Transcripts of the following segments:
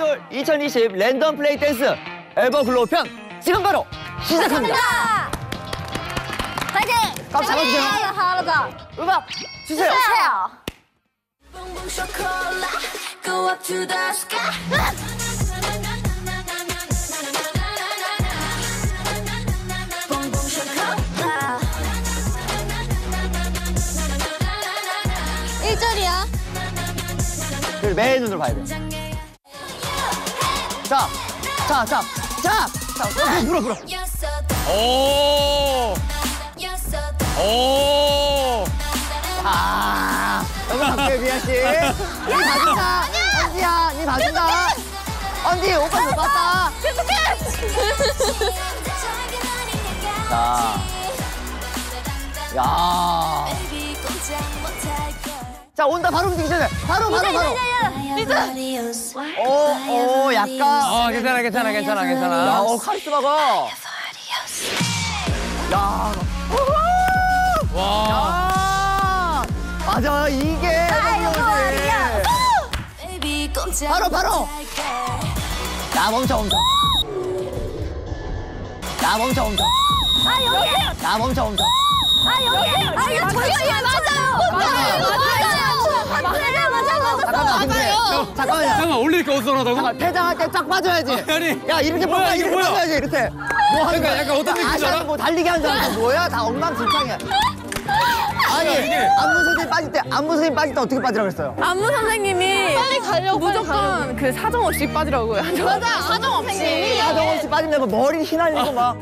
아이돌 2020 랜덤 플레이 댄스 에버글로우 편 지금 바로 시작합니다. 파이팅! 값 잡아주세요. 하나 음악 주세요. 매 눈으로 봐야 돼. 자, 불어. 오. 너무 갈게요, 미아 씨. 니 봐준다. 언지야, 니 봐준다. 언지, 오빠 못 봤다. 자, 야. 자, 온다. 바로 움직이기 전에. 바로. 오, 약간. 괜찮아. 야, 카리스마가. 야. 와. 야. 맞아, 이게. 바로. 야, 멈춰. 야, 멈춰. 이거 저기야, 맞아요. 잠깐만요. 올리니까 어수선하다고? 잠깐, 퇴장할 때 쫙 빠져야지. 아니. 야, 이렇게 뭐야, 이게 뭐야? 빠져야지, 이렇게. 뭐 하는 거야? 약간 어떤 느낌인지 알아? 뭐 달리기 하는 줄 알아? 뭐야? 다 엉망진창이야. 아니, 이게. 안무 선생님 빠질 때 어떻게 빠지라고 했어요? 안무 선생님이 빨리 가려고, 무조건 그 사정 없이 빠지라고요. 맞아, 사정 없이. 사정없이 빠지면 머리 휘날리고 막.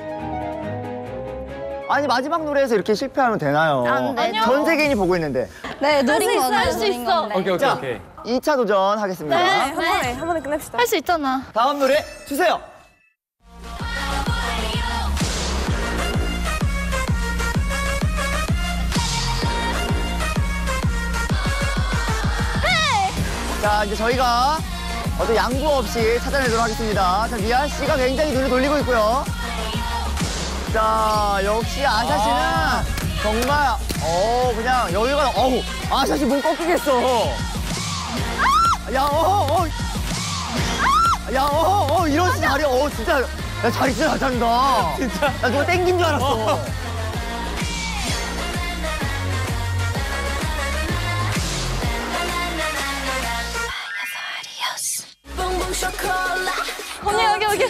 아니, 마지막 노래에서 이렇게 실패하면 되나요? 안 되죠. 전 세계인이 보고 있는데. 네, 할 수 있어. 오케이. 자, 2차 도전 하겠습니다. 한 번에 끝냅시다. 할 수 있잖아. 다음 노래 주세요. 자, 이제 저희가 어떤 양보 없이 찾아내도록 하겠습니다. 자, 미아 씨가 굉장히 눈을 돌리고 있고요. 자, 역시 아샤 씨는 정말, 그냥 여유가, 아샤 씨 몸 꺾이겠어. 이런 씨 자리, 진짜, 야, 자리 진짜 잘 찬다. 진짜? 나 누가 땡긴 줄 알았어. 언니, 여기.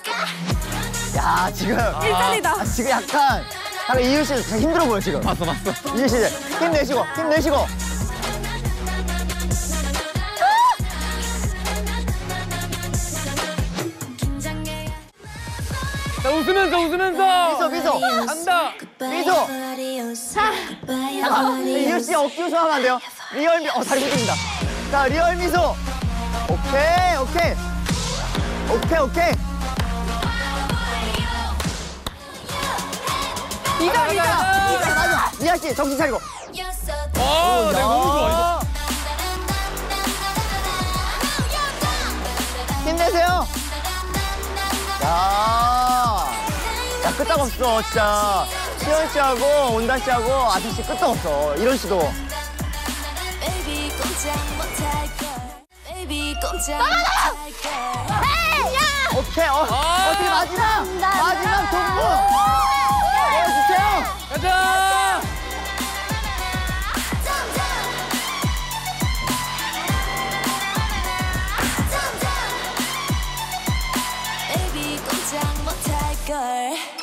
야, 지금. 일단이다. 지금 약간 이유 씨 되게 힘들어 보여, 지금. 봤어. 이유 씨, 힘내시고. 자, 웃으면서. 미소. 간다. 미소. 잠깐, 이유 씨 어깨 웃으면 안 돼요. 리얼 미소. 다리 붙입니다. 자, 리얼 미소. 오케이. 맞아. 미아 씨, 정신 차리고. 내가 너무 좋아, 이거. 힘내세요. 야, 끄떡없어, 진짜. 시연 씨하고 온다 씨하고 아시 씨 끄떡없어. 이런 씨도. 오케이, 어떻게 마지막 동부. 보여주세요. 가자. Baby 꼼짝 못할 걸